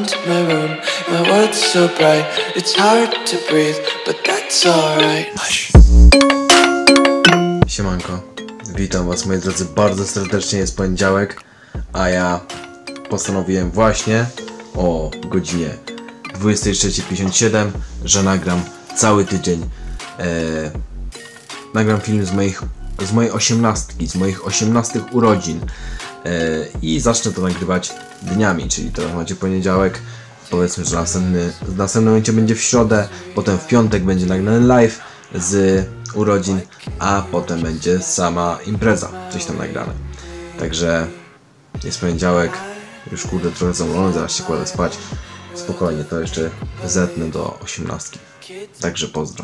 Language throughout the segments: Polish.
into my room. My world's so bright, it's hard to breathe, but that's alright. Siemanko, witam was moi drodzy bardzo serdecznie, jest poniedziałek, a ja postanowiłem właśnie o godzinie 23:57, że nagram cały tydzień. Nagram film z mojej osiemnastki, z moich 18 urodzin i zacznę to nagrywać dniami, czyli teraz macie poniedziałek, powiedzmy, że w następnym momencie będzie w środę, potem w piątek będzie nagrany live z urodzin, a potem będzie sama impreza, coś tam nagrane. Także jest poniedziałek, już kurde trochę zamulony, zaraz się kładę spać. Spokojnie, to jeszcze zetnę do 18. Także pozdro.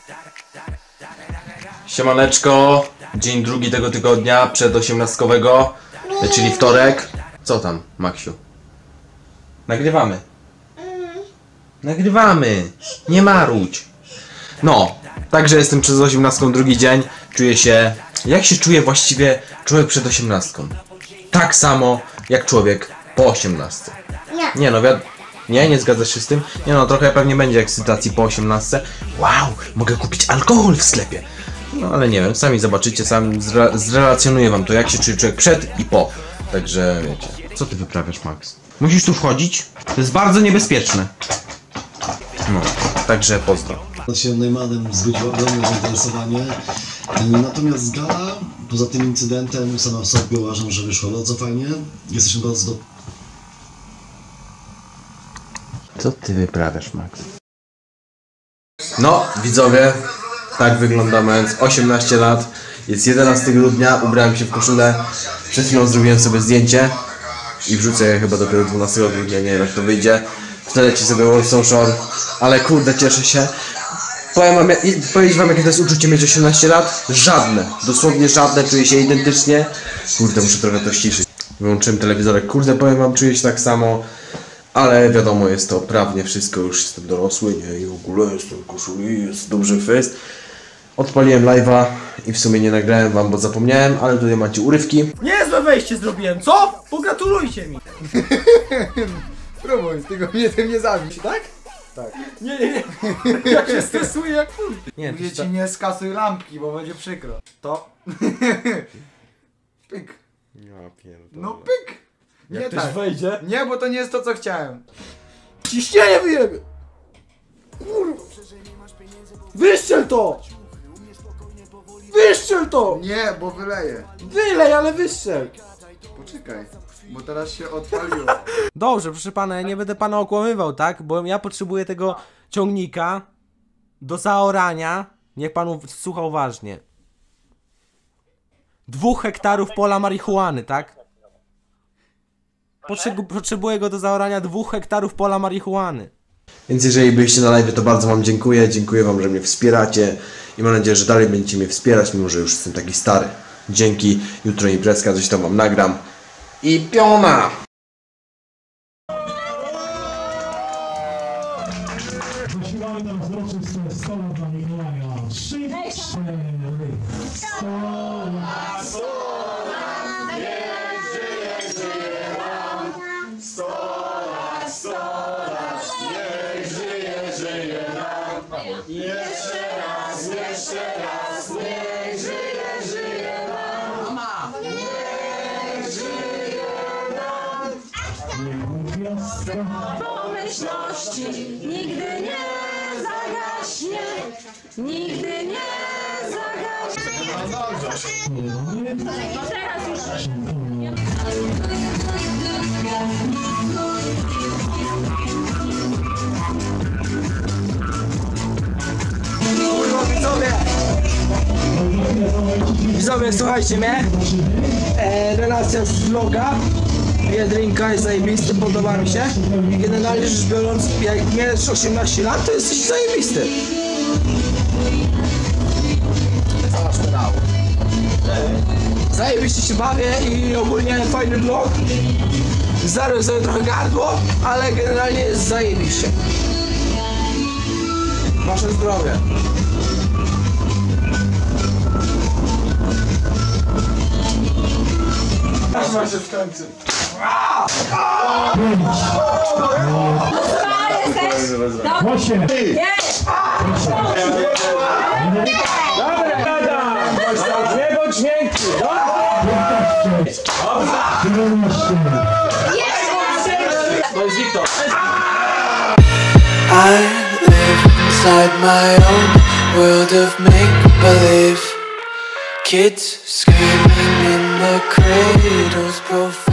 Siemaneczko, dzień drugi tego tygodnia przed 18-kowego, czyli wtorek. Co tam, Maksiu? Nagrywamy. Nagrywamy, nie marudź. No, także jestem przed 18 drugi dzień. Czuję się, jak się czuje właściwie człowiek przed 18? Tak samo jak człowiek po 18. Nie no, nie zgadzasz się z tym? Nie no, trochę pewnie będzie ekscytacji po 18. Wow, mogę kupić alkohol w sklepie. No ale nie wiem, sami zobaczycie, sam zrelacjonuję wam to, jak się czuje człowiek przed i po. Także wiecie. Co ty wyprawiasz, Max? Musisz tu wchodzić? To jest bardzo niebezpieczne. No, także pozdro. Się Neumannem zwrócił ogromne zainteresowanie. Natomiast gala, poza tym incydentem, sama w sobie uważam, że wyszło bardzo fajnie. Jesteśmy bardzo Co ty wyprawiasz, Max? No, widzowie, tak wygląda mając 18 lat. Jest 11 grudnia, ubrałem się w koszulę. Przed chwilą zrobiłem sobie zdjęcie i wrzucę je chyba dopiero 12 grudnia, nie wiem jak to wyjdzie. Wtedy ci sobie Warsaw Shore, ale kurde, cieszę się. Powiedzieć wam, jakie to jest uczucie mieć 18 lat? Żadne, dosłownie żadne, czuję się identycznie. Kurde, muszę trochę to ściszyć. Wyłączyłem telewizorek, kurde, powiem wam, czuję się tak samo. Ale wiadomo, jest to prawnie wszystko, już jestem dorosły, nie, i w ogóle jestem w koszuli, jest dobrze fest. Odpaliłem live'a i w sumie nie nagrałem wam, bo zapomniałem, ale tutaj macie urywki. Niezłe wejście zrobiłem, co? Pogratulujcie mi! Spróbuj, tylko mnie tym nie zabić, tak? Tak. Nie. Ja się stresuję jak kur... Nie, mówię ci nie skasuj lampki, bo będzie przykro. To. Pyk. Ja pierdolę. No pyk! Jak Nie ktoś tak. wejdzie? Nie, bo to nie jest to, co chciałem. Ciśnienie wyjebie! Kurwa! Wystrzel to! Wystrzel to! Nie, bo wyleję. Wylej, ale wystrzel! Poczekaj, bo teraz się odpaliło. Dobrze, proszę pana, ja nie będę pana okłamywał, tak? Bo ja potrzebuję tego ciągnika do zaorania. Niech pan słucha uważnie. 2 hektarów pola marihuany, tak? Potrzebuję go do zaorania 2 hektarów pola marihuany. Więc jeżeli byliście na live, to bardzo wam dziękuję. Dziękuję wam, że mnie wspieracie i mam nadzieję, że dalej będziecie mnie wspierać, mimo że już jestem taki stary. Dzięki, jutro imprezka, coś tam wam nagram. I piona! Zaśpiewamy nam uroczyste 100 lat dla Mikołaja. 3, 4, 100 lat. 100 lat, niech żyje, żyje nam. 100 lat, 100 lat, niech żyje, żyje nam. Jeszcze raz, niech żyje, żyje nam. Niech żyje nam. Niech gwiazdka Pomyślności nigdy nie zagaśnie, nigdy nie zagaśnie. No teraz już. Widzowie, słuchajcie mnie. Relacja z vloga. Jedynka jest zajebisty, podoba mi się. I generalnie rzecz biorąc, jak miałeś 18 lat, to jesteś zajebisty. Zobacz pedał. Zajebiście się bawię i ogólnie fajny vlog. Zdarłem sobie trochę gardło, ale generalnie jest zajebiście. Wasze zdrowie. Aż ma się w końcu. 8. Nie bądź miękki. 11. To jest Wiktor. I live inside my own world of make-believe. Kids screaming in the cradles,